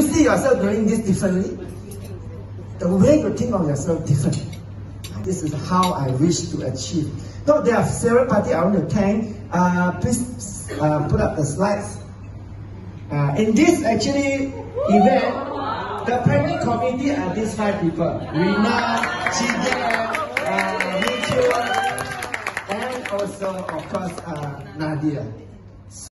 see yourself doing this differently? The way you think of yourself different. This is how I wish to achieve. Now there are several parties I want to thank. Please put up the slides. In this actually event, the planning committee are these 5 people: Rina, Chige, Mitchell, and also of course Nadia.